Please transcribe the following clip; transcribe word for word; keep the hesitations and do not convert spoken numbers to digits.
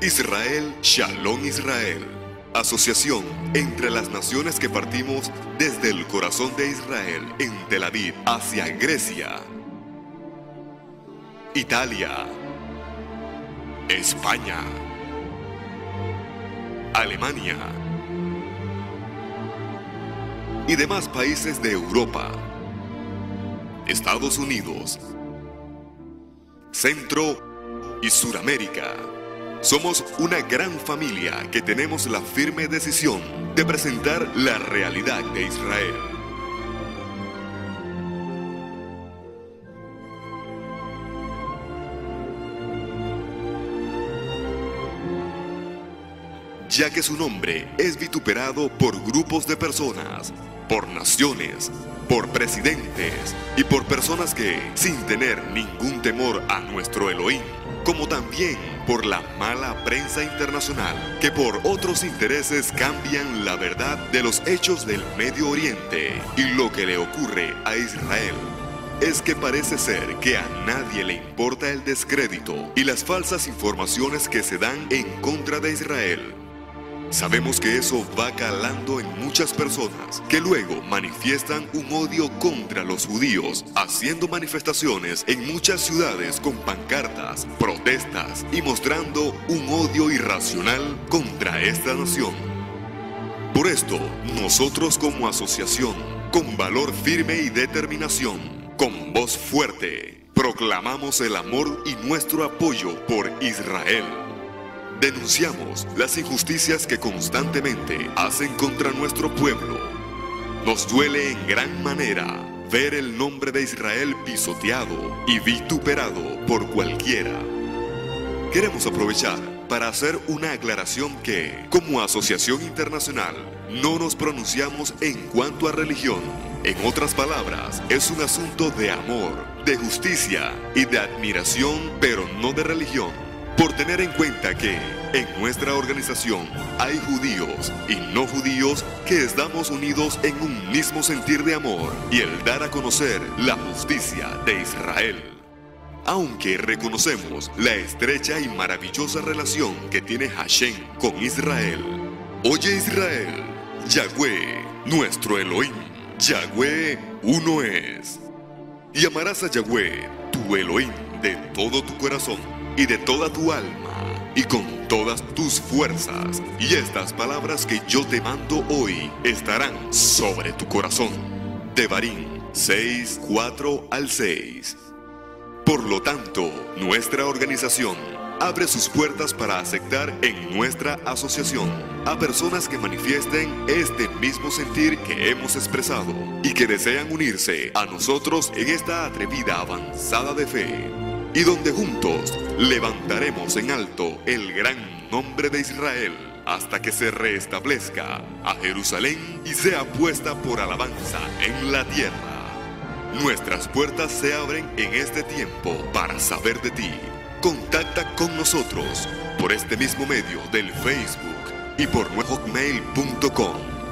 Israel, Shalom Israel, asociación entre las naciones que partimos desde el corazón de Israel en Tel Aviv hacia Grecia, Italia, España, Alemania y demás países de Europa, Estados Unidos, Centro y Suramérica. Somos una gran familia que tenemos la firme decisión de presentar la realidad de Israel. Ya que su nombre es vituperado por grupos de personas, por naciones, por presidentes y por personas que, sin tener ningún temor a nuestro Elohim, como también por la mala prensa internacional, que por otros intereses cambian la verdad de los hechos del Medio Oriente. Y lo que le ocurre a Israel es que parece ser que a nadie le importa el descrédito y las falsas informaciones que se dan en contra de Israel. Sabemos que eso va calando en muchas personas que luego manifiestan un odio contra los judíos, haciendo manifestaciones en muchas ciudades con pancartas, protestas y mostrando un odio irracional contra esta nación. Por esto, nosotros como asociación, con valor firme y determinación, con voz fuerte, proclamamos el amor y nuestro apoyo por Israel. Denunciamos las injusticias que constantemente hacen contra nuestro pueblo. Nos duele en gran manera ver el nombre de Israel pisoteado y vituperado por cualquiera. Queremos aprovechar para hacer una aclaración que, como asociación internacional, no nos pronunciamos en cuanto a religión. En otras palabras, es un asunto de amor, de justicia y de admiración, pero no de religión. Por tener en cuenta que en nuestra organización hay judíos y no judíos que estamos unidos en un mismo sentir de amor y el dar a conocer la justicia de Israel. Aunque reconocemos la estrecha y maravillosa relación que tiene Hashem con Israel. Oye Israel, Yahweh, nuestro Elohim, Yahweh uno es. Y amarás a Yahweh, tu Elohim, de todo tu corazón y de toda tu alma, y con todas tus fuerzas. Y estas palabras que yo te mando hoy estarán sobre tu corazón. Devarim seis, cuatro al seis. Por lo tanto, nuestra organización abre sus puertas para aceptar en nuestra asociación a personas que manifiesten este mismo sentir que hemos expresado y que desean unirse a nosotros en esta atrevida avanzada de fe, y donde juntos levantaremos en alto el gran nombre de Israel hasta que se restablezca a Jerusalén y sea puesta por alabanza en la tierra. Nuestras puertas se abren en este tiempo para saber de ti. Contacta con nosotros por este mismo medio del Facebook y por hotmail punto com.